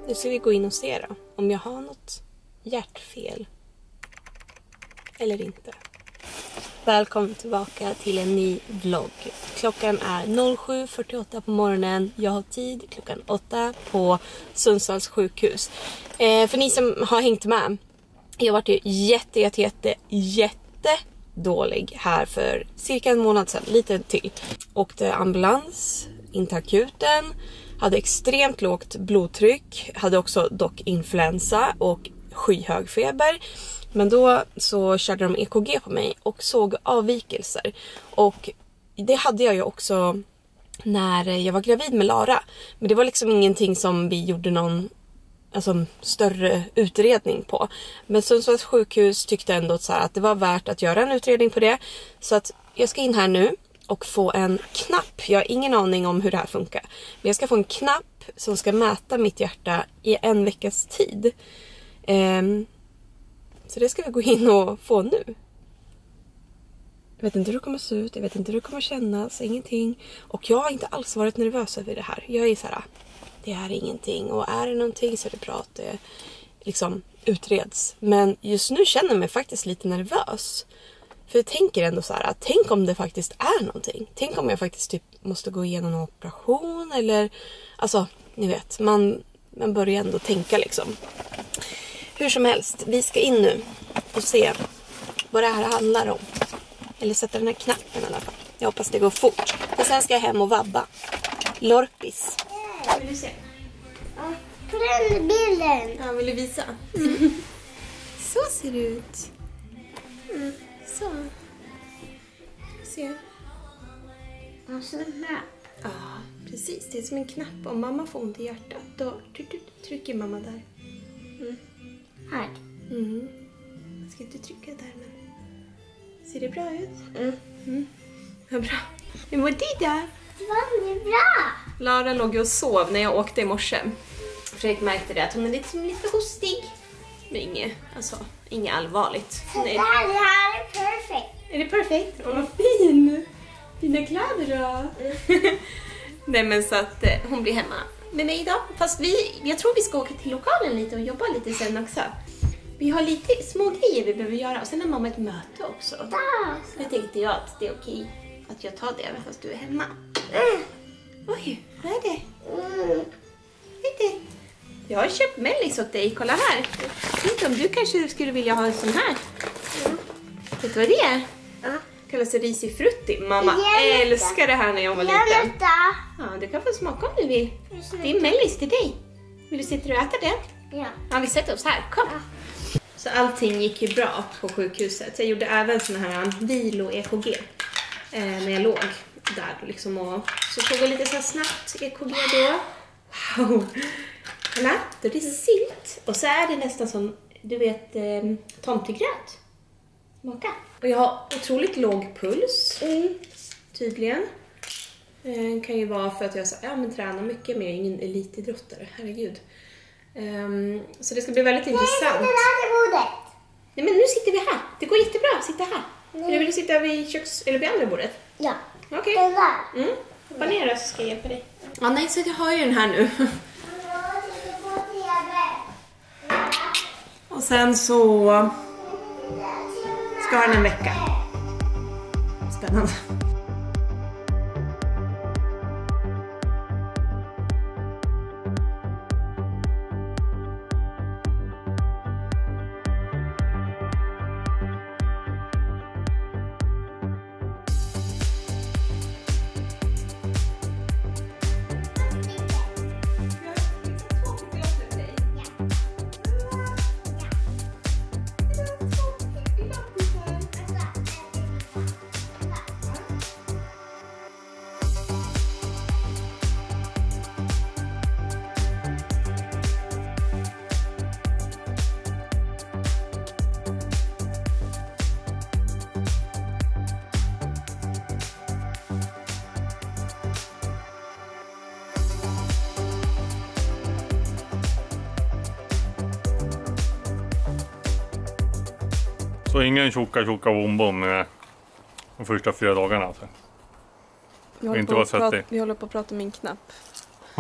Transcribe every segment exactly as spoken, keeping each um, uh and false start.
Nu ska vi gå in och se då, om jag har något hjärtfel eller inte. Välkommen tillbaka till en ny vlogg. Klockan är sju fyrtioåtta på morgonen. Jag har tid klockan åtta på Sundsvalls sjukhus. Eh, för ni som har hängt med, jag har varit jätte, jätte, jätte, jätte dålig här för cirka en månad sedan, lite till. Åkte ambulans, in till akuten, hade extremt lågt blodtryck, hade också dock influensa och skyhög feber. Men då så körde de E K G på mig och såg avvikelser. Och det hade jag ju också när jag var gravid med Lara. Men det var liksom ingenting som vi gjorde någon alltså, större utredning på. Men Sundsvalls sjukhus tyckte ändå så här att det var värt att göra en utredning på det. Så att jag ska in här nu och få en knapp. Jag har ingen aning om hur det här funkar. Men jag ska få en knapp som ska mäta mitt hjärta i en veckas tid. Ehm... Så det ska vi gå in och få nu. Jag vet inte hur det kommer se ut. Jag vet inte hur det kommer kännas. Ingenting. Och jag har inte alls varit nervös över det här. Jag är så här. Det är ingenting. Och är det någonting så är det bra att det liksom utreds. Men just nu känner jag mig faktiskt lite nervös. För jag tänker ändå så här. Tänk om det faktiskt är någonting. Tänk om jag faktiskt typ måste gå igenom en operation. Eller alltså ni vet. Man, man börjar ändå tänka liksom. Hur som helst, vi ska in nu och se vad det här handlar om. Eller sätta den här knappen i alla fall. Jag hoppas det går fort. Och sen ska jag hem och vabba. Lorpis. Vill du se? Ja, på den bilden. Ja, vill du visa? Mm. Så ser det ut. Mm. Så. Se. Och så här. Ja, precis. Det är som en knapp. Om mamma får ont i hjärtat, då trycker mamma där. Mm. Här. Mm. Jag ska inte trycka där, men ser det bra ut? Mm. Mm. Vad bra. Hur mår du då? Det var bra. Lara låg och sov när jag åkte i morse. Fredrik märkte det att hon är lite, lite hostig. Men inget, alltså, inget allvarligt. Så det här, det här är perfekt. Är det perfekt? Åh, vad fin! Fina kläder då. Mm. Nej, men så att eh, hon blir hemma med mig idag. Fast vi, jag tror vi ska åka till lokalen lite och jobba lite sen också. Vi har lite små grejer vi behöver göra. Och sen har mamma ett möte också. Nu tänkte jag att det är okej att jag tar det även fast du är hemma. Mm. Oj, vad är det? Mm. Vet du? Jag har köpt mellis åt dig. Kolla här. Jag vet inte om du kanske skulle vilja ha en sån här. Mm. Vet du vad det är? Ja. Kallas det risig frutti. Mamma älskar det här när jag var jag liten. Vänta. Ja, du kan få smaka om du vill. Det är mellis till dig. Vill du sitta och äta det? Ja. Ja, vi sätter oss här. Kom. Ja. Så allting gick ju bra på sjukhuset. Jag gjorde även såna här vilo-E K G. Eh, när jag låg där liksom. Och så tog jag lite så här snabbt E K G då. Wow. Kolla, då är det silt. Och så är det nästan som, du vet, eh, tomtegröt. Smaka. Och jag har otroligt låg puls. Mm. Tydligen. Eh, kan ju vara för att jag så, ja, men tränar mycket, men jag är ingen elitidrottare. Herregud. Um, så det ska bli väldigt intressant. Nej, det där bordet. Nej, men nu sitter vi här. Det går jättebra att sitta här. Nej. Eller vill du sitta vid köks... eller vid andra bordet? Ja. Okej. Okay. Den där. Mm. Hoppa ner så ska jag hjälpa dig. Ja, nej, så jag har ju den här nu. Och sen så ska den en vecka. Spännande. Så ingen tjocka tjocka bom bom med de första fyra dagarna alltså. Vi håller, inte på vara att prata, svettig. vi håller på att prata om min knapp.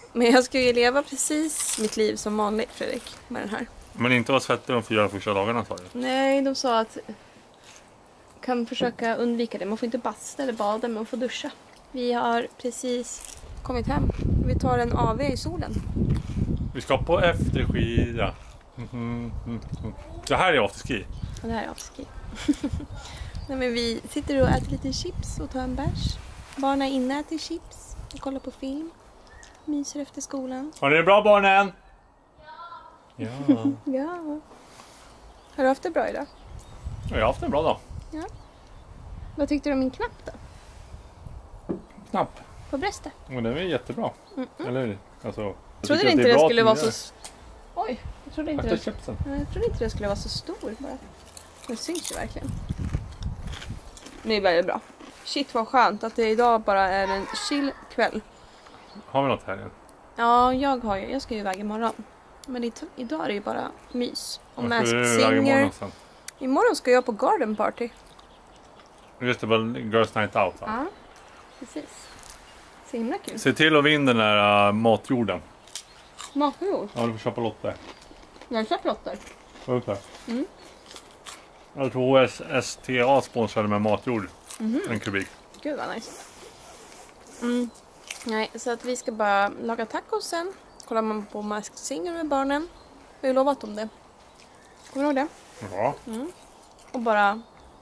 Men jag ska ju leva precis mitt liv som vanligt, Fredrik, med den här. Men inte vara svettig de fyra första dagarna, sa du? Nej, de sa att kan försöka undvika det. Man får inte basta eller bada, men man får duscha. Vi har precis kommit hem. Vi tar en A V i solen. Vi ska på efterskida. Det här är afterski. Och det här är afterski. Nej, men vi sitter och äter lite chips och tar en bärs. Barnen är inne, äter chips och kollar på film. Myser efter skolan. Har ni det bra, barnen? Ja. Ja. Ja. Har du haft det bra idag? Jag har haft en bra dag. Ja. Vad tyckte du om min knapp då? Knapp. På bröstet? Men den är jättebra. Mm -mm. Eller hur? Alltså, jag trodde tycker inte att det är den bra skulle att vara ni så... gör. s- Oj, jag trodde inte Akta den... chipsen. Nej, jag trodde inte den skulle vara så stor bara. Den syns ju verkligen. Det är väldigt bra. Shit vad skönt att det idag bara är en chill kväll. Har vi något här igen? Ja, jag har ju, jag ska ju iväg imorgon. Men i, idag är det ju bara mys. Och Vad Masked ska du iväg Singer. imorgon sen? Imorgon ska jag på garden party. Just det, väl Girls Night Out, va? Ja, precis. Så himla kul. Se till att vinna den där uh, matjorden. Matjord. Ja, du får köpa lotter. Jag har köpt lotter. Vad är det? Mm. Jag tror O S S T A sponsrade med matjord. Mhm. En kubik. Gud vad nice. Mm. Nej, så att vi ska bara laga tacos sen. Kollar man på Masked Singer med barnen. Vi har lovat om det. Kommer du ihåg det? Ja. Mm. Och bara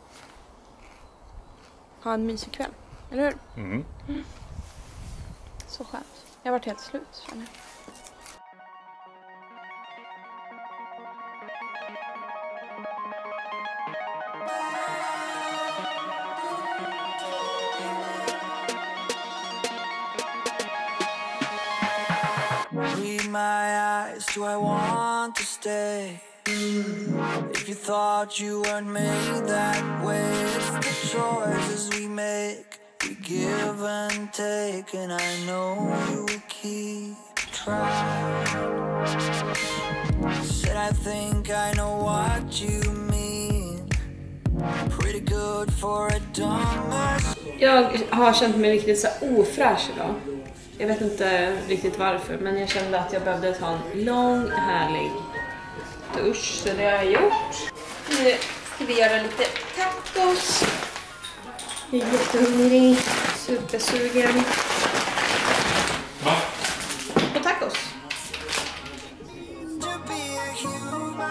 ha en mysig kväll. Eller hur? Mm. Så skönt. Jag har varit helt slut, känner jag. Read my eyes, do I want to stay? If you thought you weren't made that way, it's the choices we make. We give and take, and I know you will keep trying. Said I think I know what you mean. Pretty good for a dumbass. Jag har känt mig riktigt så ofräsch idag. Jag vet inte riktigt varför, men jag kände att jag behövde ta en lång, härlig dusch. Så det har jag gjort. Nu ska vi göra lite tacos. Jag är jättehungrig, supersugen Va? på tacos. To be a human.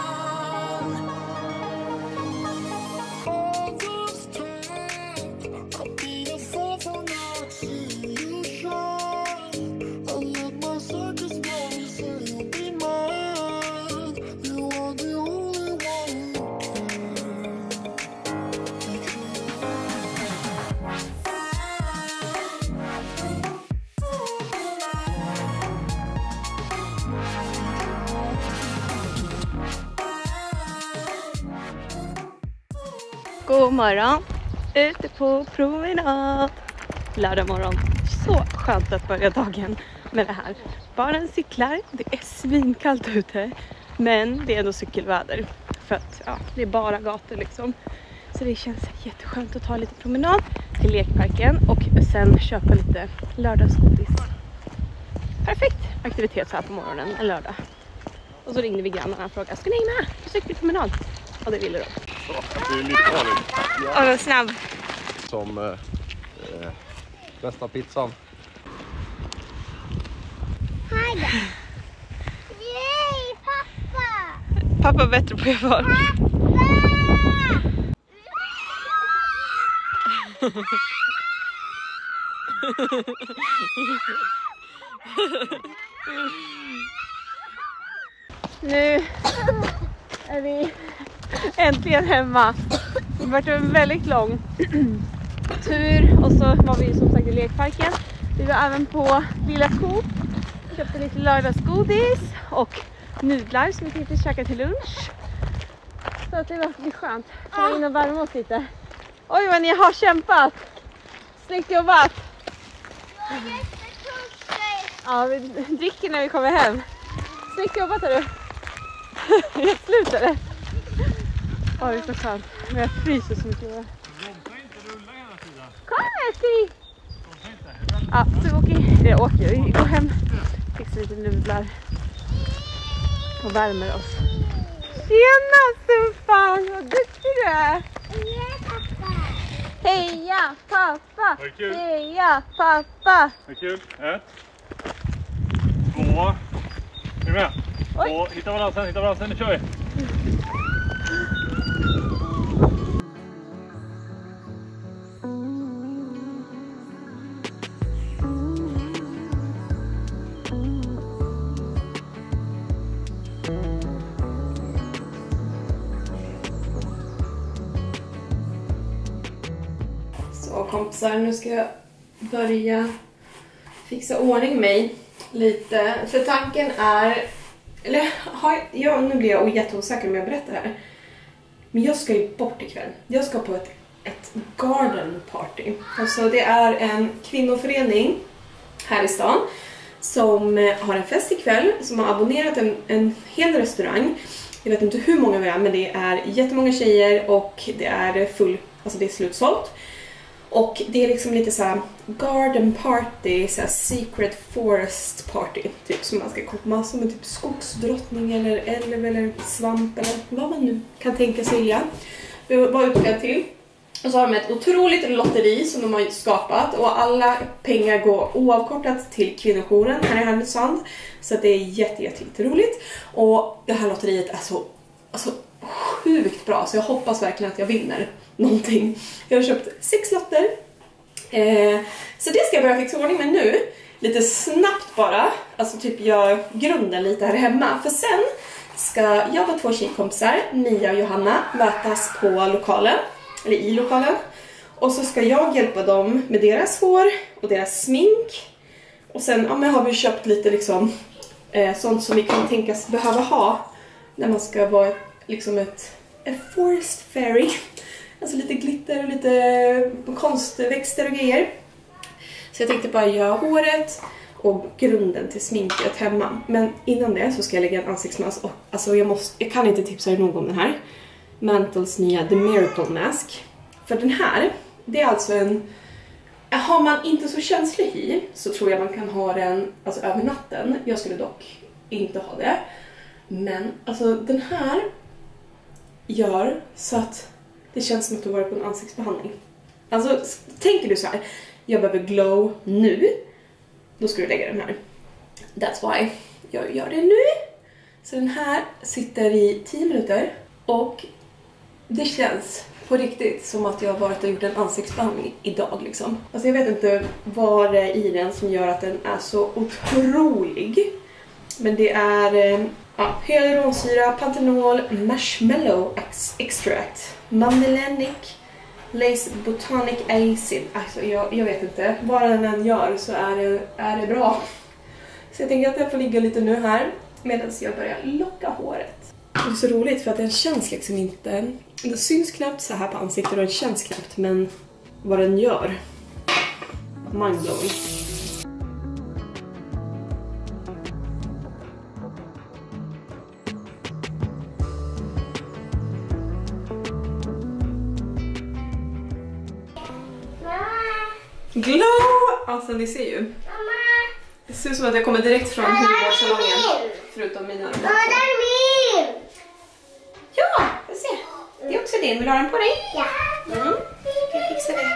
God morgon, ute på promenad. Lördag morgon. Så skönt att börja dagen med det här. Barnen cyklar, det är svinkallt ute. Men det är ändå cykelväder. För att ja, det är bara gator liksom. Så det känns jätteskönt att ta lite promenad till lekparken. Och sen köpa lite lördagsgodis. Perfekt aktivitet så här på morgonen, en lördag. Och så ringde vi grannarna och frågade, ska ni med? På cykelpromenad? Och det ville de. Det är lite farligt. Ja, var snabb. Som eh, eh, bästa pizzan. Hej då. Yay, pappa! Pappa är bättre på att göra. Nu är vi äntligen hemma. Det har varit en väldigt lång tur och så var vi som sagt i lekparken. Vi var även på Lilla Coop. Köpte lite lördagsgodis och nudlar som vi tänkte käka till lunch. Så att det var lite skönt. Komma in och värma oss lite. Oj vad ni har kämpat! Snyggt jobbat! Jag är jättetörstig. Ja, vi dricker när vi kommer hem. Snyggt jobbat hörru! Jag slutade. Oj, det är så skönt. Men jag fryser så mycket. Kom älskling! Ja, så vi åker Jag åker, vi går hem, fixar lite nudlar och värmer oss. Tjena Stefan, vad duktig du är! Heja pappa! Heja pappa! Vad kul! Ett. Två. Är du med? Två. Hitta balansen, hitta balansen, nu kör vi! Så kompisar, nu ska jag börja fixa ordning mig lite. För tanken är, eller har jag, ja, nu blir jag jätteosäker om jag berättar det här. Men jag ska ju bort ikväll. Jag ska på ett, ett garden party. Alltså det är en kvinnoförening här i stan som har en fest ikväll, som har abonnerat en, en hel restaurang. Jag vet inte hur många vi är, men det är jättemånga tjejer och det är full, alltså det är slutsålt. Och det är liksom lite så här garden party, så här secret forest party, typ som man ska komma som en typ skogsdrottning eller älv eller svamp eller vad man nu kan tänka sig. Ja. Vi var utklädd till. Och så har de ett otroligt lotteri som de har skapat och alla pengar går oavkortat till kvinnojouren här i Härnösand. Så att det är jätte, jätte, jätte roligt. Och det här lotteriet är så alltså, sjukt bra, så jag hoppas verkligen att jag vinner någonting. Jag har köpt sex lotter. Eh, så det ska jag börja fixa ordning med nu. Lite snabbt bara. Alltså typ gör grunden lite här hemma. För sen ska jag och två tjejkompisar, Mia och Johanna, mötas på lokalen. Eller i lokalen. Och så ska jag hjälpa dem med deras hår och deras smink. Och sen ja, men har vi köpt lite liksom eh, sånt som vi kan tänkas behöva ha när man ska vara liksom ett, ett forest fairy. Alltså lite glitter och lite konstväxter och grejer. Så jag tänkte bara göra håret och grunden till sminket hemma. Men innan det så ska jag lägga en ansiktsmask. Och, alltså jag, måste, jag kan inte tipsa er nog om den här. Mantles nya The Miracle Mask. För den här, det är alltså en... Har man inte så känslig hy så tror jag man kan ha den alltså, över natten. Jag skulle dock inte ha det. Men alltså den här gör så att det känns som att du varit på en ansiktsbehandling. Alltså tänker du så här, jag behöver glow nu. Då ska du lägga den här. That's why jag gör det nu. Så den här sitter i tio minuter. Och det känns på riktigt som att jag har varit och gjort en ansiktsbehandling idag liksom. Alltså jag vet inte vad det är i den som gör att den är så otrolig. Men det är ja, hyaluronsyra, pantenol, marshmallow extract, mammelanic, lace botanic acid. Alltså jag, jag vet inte, vad den än gör så är det, är det bra. Så jag tänker att jag får ligga lite nu här medan jag börjar locka håret. Det är så roligt för att den känns liksom inte, den syns knappt så här på ansiktet och den känns knappt, men vad den gör, mindblowing. Glow! Alltså ni ser ju. Det ser ut som att jag kommer direkt från hudvårdssalongen. Förutom mina. Mamma, det är min! Ja, jag ser. Det är också din. Vill du ha den på dig? Ja. Mm. Jag fixar det.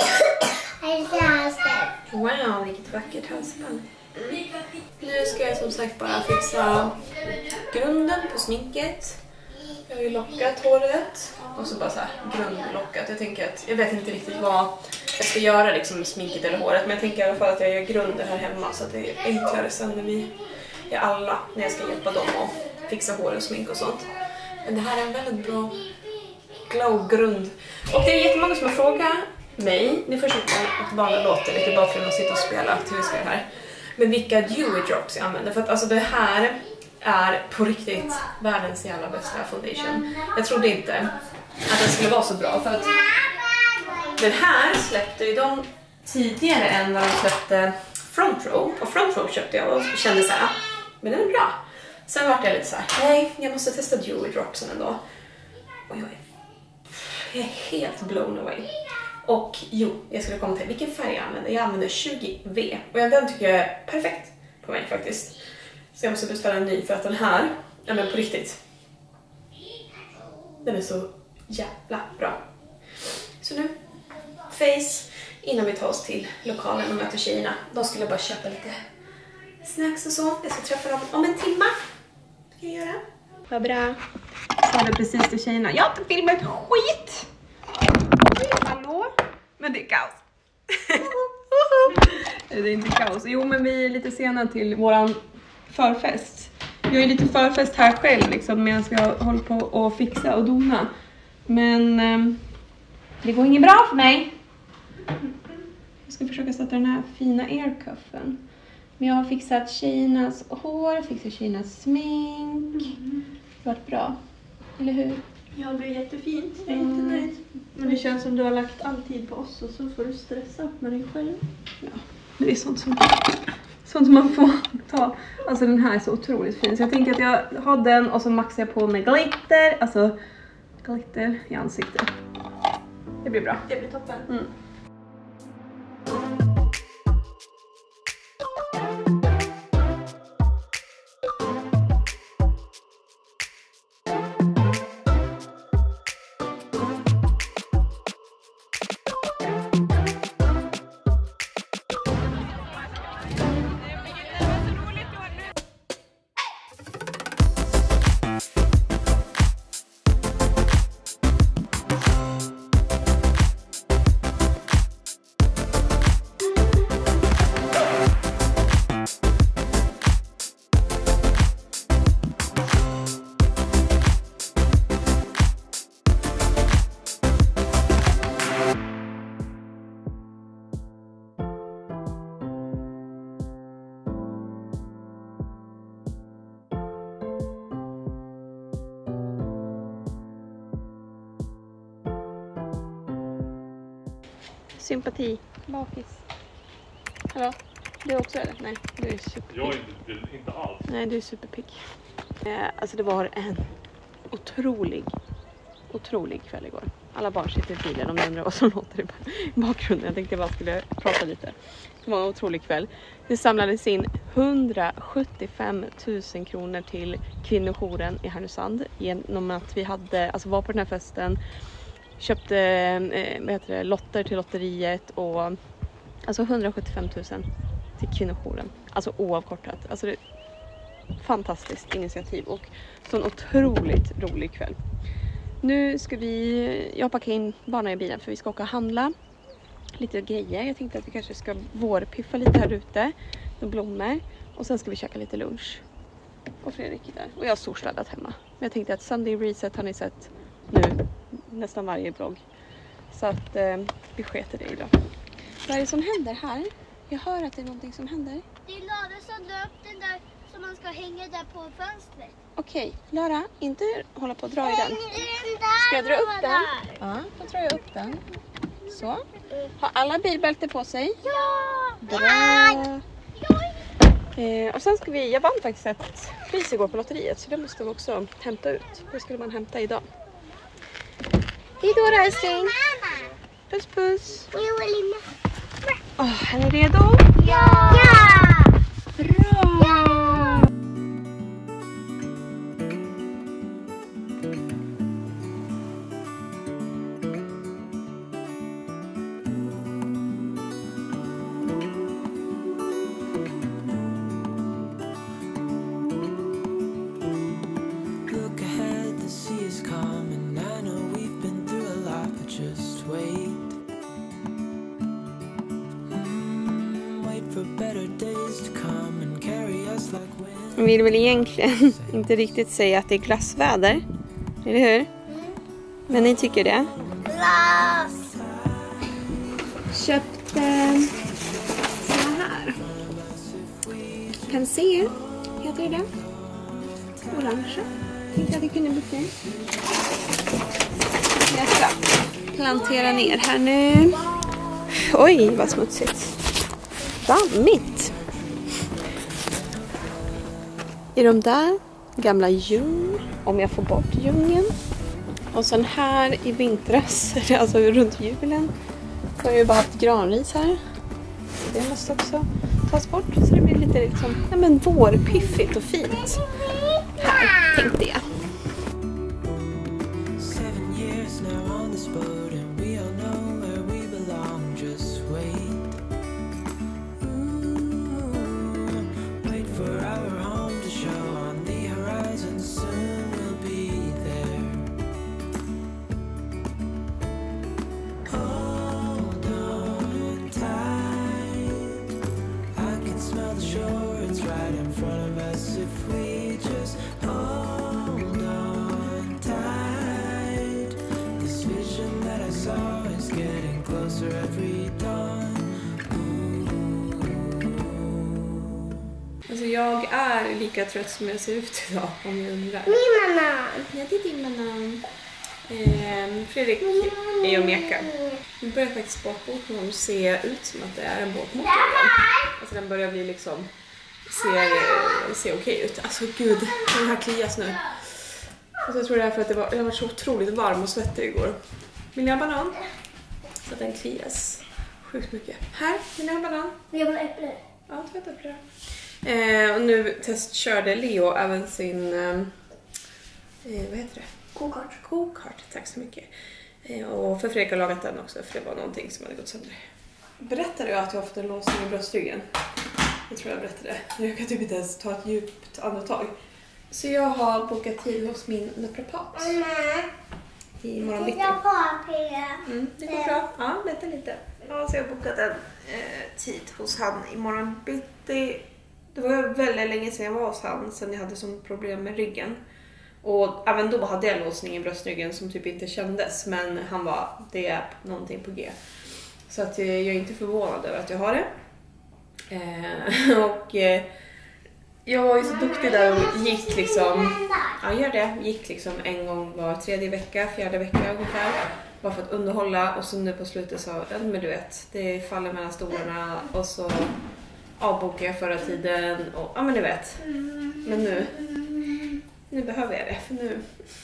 Jag Wow, vilket vackert halsband. Mm. Nu ska jag som sagt bara fixa grunden på sminket. Jag har ju lockat håret. Och så bara så här grundlockat. Jag tänker att jag vet inte riktigt vad jag ska göra liksom med sminket eller håret. Men jag tänker i alla fall att jag gör grunden här hemma. Så att det är enklare sen när vi är alla. När jag ska hjälpa dem att fixa hår och smink och sånt. Men det här är en väldigt bra glow-grund. Och det är jättemånga som har frågat mig. Ni får köpa att barnen låter lite i bakgrunden och sitta och spela till vi ska det här. Men vilka dewy drops jag använder. För att alltså det här är på riktigt världens jävla bästa foundation. Jag trodde inte att den skulle vara så bra. För att den här släppte ju de tidigare än när de släppte Front Row. Och Front Row köpte jag och kände så här, men den är bra. Sen var jag lite så här, nej, jag måste testa dewy dropsen ändå. Och jag är, jag är helt blown away. Och jo, jag skulle komma till vilken färg jag använder. Jag använder tjugo V. Och den tycker jag är perfekt på mig faktiskt. Så jag måste beställa en ny för att den här, ja men på riktigt. Den är så jävla bra. Så nu, face, innan vi tar oss till lokalen och möter tjejerna. Då skulle jag bara köpa lite snacks och så. Jag ska träffa dem om en timme. Ska jag göra? Vad bra. Så har det precis till tjejerna. Jag har inte filmat ett skit. Oj, hallå? Men det är kaos. Det är inte kaos. Jo, men vi är lite sena till våran förfest. Jag är lite förfest här själv liksom, medan jag håller på och fixa och dona. Men eh, det går inget bra för mig. Jag ska försöka sätta den här fina aircuffen. Men jag har fixat tjejernas hår, fixat tjejernas smink. Det har varit bra, eller hur? Ja, det är jättefint. Jag är inte nöjd. Men det känns som du har lagt all tid på oss och så får du stressa upp med dig själv. Ja, det är sånt som, sånt som man får ta. Alltså den här är så otroligt fin. Så jag tänker att jag har den och så maxar jag på med glitter. Alltså glitter i ansiktet. Det blir bra. Det blir toppen. Mm. Sympati, bakis. Hallå, du också eller? Nej, du är superpigg. Jag är inte, inte alls. Nej, du är superpigg. Eh, alltså det var en otrolig, otrolig kväll igår. Alla barn sitter i bilen och undrar vad som låter i bakgrunden. Jag tänkte jag bara skulle prata lite. Det var en otrolig kväll. Det samlades in hundrasjuttiofem tusen kronor till kvinnojouren i Härnösand. Genom att vi hade, alltså var på den här festen. Köpte eh, vad heter det, lotter till lotteriet och alltså hundrasjuttiofem tusen till kvinnojouren. Alltså oavkortat. Alltså det är ett fantastiskt initiativ och så en otroligt rolig kväll. Nu ska vi, jag packar in barnen i bilen för vi ska åka och handla lite grejer. Jag tänkte att vi kanske ska vårpiffa lite här ute med blommor och sen ska vi käka lite lunch. Och Fredrik är där. Och jag har storstädat hemma. Men jag tänkte att Sunday Reset har ni sett nu nästan varje vlogg. Så att eh, vi sketer det idag. Vad är det som händer här? Jag hör att det är någonting som händer. Det är Lara som drar upp den där som man ska hänga där på fönstret. Okej, Lara, inte hålla på att dra i den. Häng den där. Ska jag dra upp den? Där. Ja, då drar jag upp den. Så. Har alla bilbälte på sig? Ja! Bra. Eh, och sen ska vi, jag vann faktiskt ett pris igår på lotteriet så det måste vi också hämta ut. Det skulle man hämta idag. Hej då då älskling. Puss puss. Åh, är ni redo? Ja! Ja! Bra! Ja! Look ahead, the sea is calm, and I know we've been through a lot, but just wait. Mm, wait for better days to come and carry us like wind. Jag vill väl egentligen inte riktigt säga att det är glassväder, eller hur? Men ni tycker det? Glass! Köpte så här. Kan se, heter det det? Orange. Tänkte att det kunde bli fint. Jag ska plantera ner här nu. Oj, vad smutsigt. Dammigt. I de där gamla ljung, om jag får bort ljungen. Och sen här i vintras, alltså runt julen, Jag har ju bara haft granris här. Så det måste också tas bort. Så det blir lite liksom, ja men vårpiffigt och fint. Här tänkte jag. Alltså jag är lika trött som jag ser ut idag, om jag undrar. Min banan. Ja, det är din banan. Eh, Fredrik är och mekar. Nu börjar faktiskt båtmotorn se ut som att det är en båtmotor. Alltså den börjar bli liksom, ser, ser okej ut. Alltså gud, den här klias nu. Alltså jag tror det är för att det var, jag var så otroligt varm och svettig igår. Vill ni ha banan? Så att den klias sjukt mycket. Här, vill ni ha banan? Jag vill ha äpple. Ja, tvätta äpple. Eh, och nu testkörde Leo även sin, eh, vad heter det? Kokart. Kokart, tack så mycket. Eh, och för Fredrik har lagat den också, för det var någonting som hade gått sönder. Berättade jag att jag har fått en låsning i bröstryggen? Jag tror jag berättade. Jag kan typ inte ens ta ett djupt andetag. Så jag har bokat tid hos min naprapat. I morgon bitti. Jag har Mm, det går bra. Ja, vänta lite. Ja, så jag har bokat en eh, tid hos han i morgon bitti. Det var väldigt länge sedan jag var hos han, sen jag hade som problem med ryggen. Och även då hade jag låsning i bröstryggen som typ inte kändes. Men han var, det är någonting på G. Så att jag är inte förvånad över att jag har det. Eh, och eh, jag var ju så duktig där och gick liksom, ja gör det, gick liksom en gång var tredje vecka, fjärde vecka ungefär. Bara för att underhålla, och så nu på slutet så, ja men du vet, det faller mellan stolarna och så avbokade jag förra tiden och ja men du vet. Men nu, nu behöver jag det, för nu,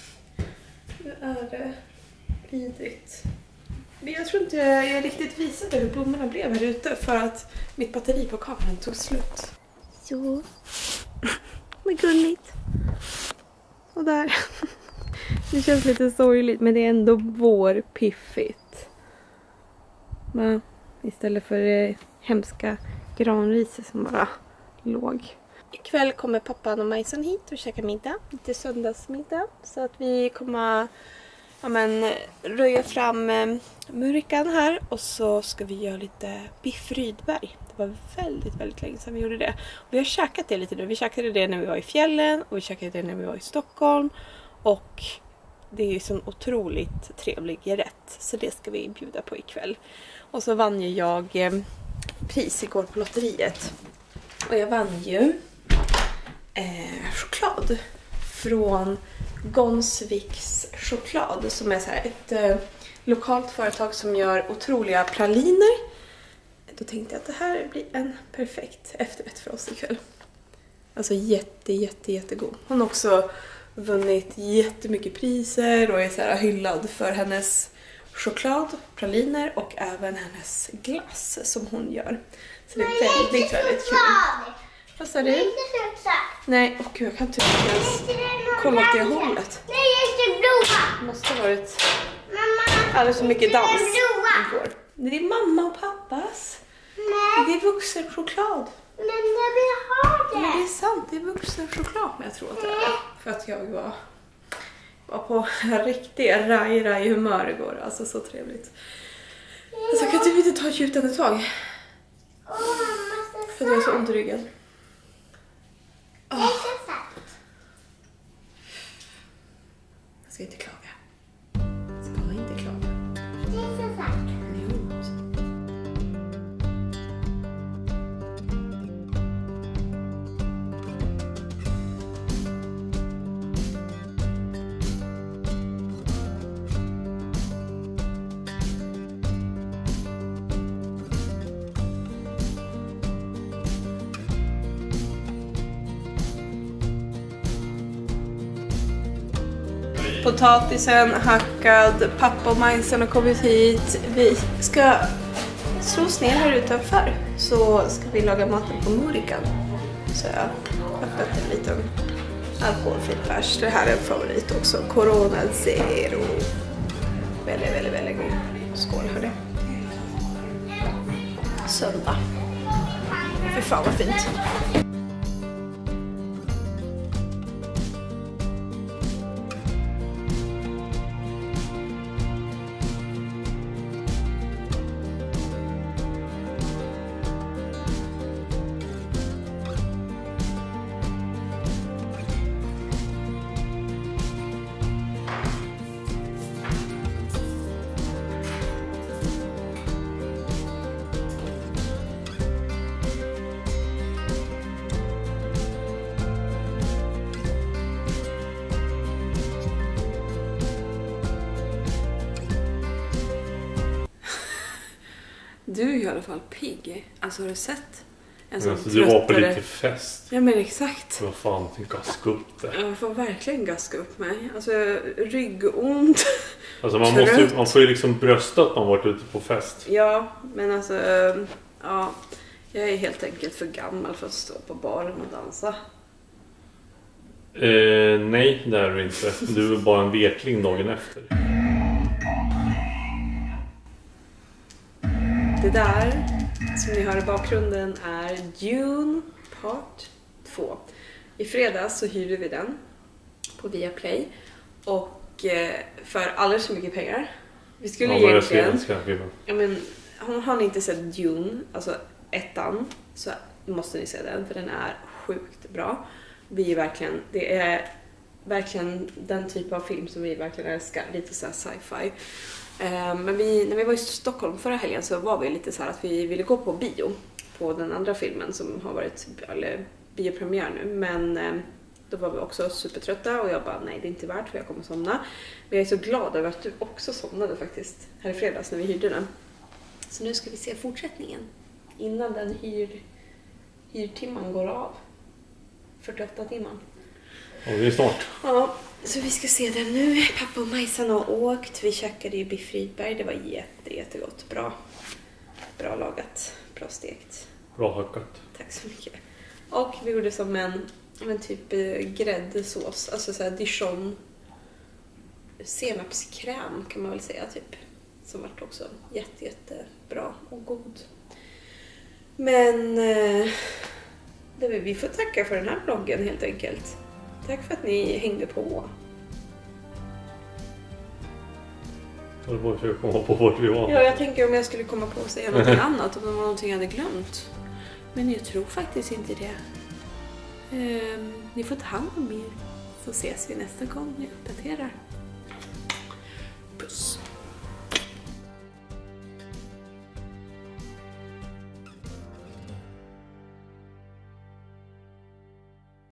nu är det vidrigt. Men jag tror inte jag, jag riktigt visade hur blommorna blev här ute för att mitt batteri på kameran tog slut. Så. Vad gulligt. Och där. Det känns lite sorgligt, men det är ändå vårpiffigt. Men istället för det hemska granriset som bara låg. Ikväll kommer pappan och Majsan hit och käka middag. Lite söndagsmiddag. Så att vi kommer ja, men, röja fram eh, murkan här. Och så ska vi göra lite biff Rydberg. Det var väldigt, väldigt länge sedan vi gjorde det. Och vi har käkat det lite nu. Vi käkade det när vi var i fjällen. Och vi käkade det när vi var i Stockholm. Och det är ju så otroligt trevlig rätt. Så det ska vi bjuda på ikväll. Och så vann ju jag eh, pris igår på lotteriet. Och jag vann ju eh, choklad från Gonsviks choklad, som är så här ett eh, lokalt företag som gör otroliga praliner. Då tänkte jag att det här blir en perfekt efterrätt för oss ikväll. Alltså jätte, jätte, jättegod. Hon har också vunnit jättemycket priser och är så här hyllad för hennes choklad, praliner och även hennes glass som hon gör. Så det är väldigt, väldigt kul. Vad sa du? Nej, åh gud, jag kan typ inte ens kolla åt det hållet. Nej, jag är blåa. Det måste ha varit Mamma. alldeles så mycket dans blåa. igår. Det är mamma och pappas. Nej, Det är vuxenchoklad. men jag vill ha Men det det. är sant, det är vuxenchoklad. Men jag tror att det är för att jag var, var på riktiga raj-raj humör igår. Alltså så trevligt. Alltså jag kan typ inte ta ett djupt andetag. Åh, mamma, så För att jag har så ont i ryggen. Det är så sagt. Jag ska inte klaga. Jag ska inte klaga. Det är så sagt. Potatisen hackad, pappa och majsen har kommit hit. Vi ska slå oss ner här utanför så ska vi laga maten på Murikan. Så jag har öppnat en liten alkoholfri bärs. Det här är en favorit också. Corona Zero. Väldigt, väldigt, väldigt god. Skål hörde. Söndag. Fy fan vad fint. Du är i alla fall pigg. Alltså har du sett? En sån alltså, du var på tröttare... lite fest. Ja men exakt. Vad fan, du gaska upp det. Jag får verkligen gaska upp mig. Alltså ryggont. Alltså man, måste, man får ju liksom brösta att man varit ute på fest. Ja, men alltså... Ja, jag är helt enkelt för gammal för att stå på baren och dansa. Eh, nej, det är du inte. Du är bara en vekling dagen efter. Det där som ni hör i bakgrunden är Dune Part två. I fredags så hyrde vi den på Viaplay och eh, för alldeles för mycket pengar. Vi skulle ja, egentligen... Ja, men, har ni inte sett Dune, alltså ettan, så måste ni se den för den är sjukt bra. Vi är verkligen, det är verkligen den typ av film som vi verkligen älskar, lite så här sci-fi. Men vi, när vi var i Stockholm förra helgen så var vi lite så här att vi ville gå på bio på den andra filmen som har varit eller, biopremiär nu. Men då var vi också supertrötta och jag bara nej det är inte värt för jag kommer somna. Men jag är så glad över att du också somnade faktiskt här i fredags när vi hyrde den. Så nu ska vi se fortsättningen innan den hyr, hyrtimman går av. fyrtioåtta timmar. Ja, det är snart. Ja. Så vi ska se den nu. Pappa och Majsan har åkt. Vi käkade ju biff Rydberg. Det var jätte, jättegott. Bra. Bra lagat. Bra stekt. Bra hackat. Tack så mycket. Och vi gjorde som en, en typ gräddsås. Alltså så här Dijon. Senapskräm kan man väl säga typ. Som vart också jätte, jättebra och god. Men det vill vi får tacka för den här vloggen helt enkelt. Tack för att ni hängde på. Jag var försöka komma på vart vi var. Ja, jag tänker om jag skulle komma på att säga någonting annat. Om det var någonting jag hade glömt. Men jag tror faktiskt inte det. Um, ni får ta hand om er. Så ses vi nästa gång jag uppdaterar.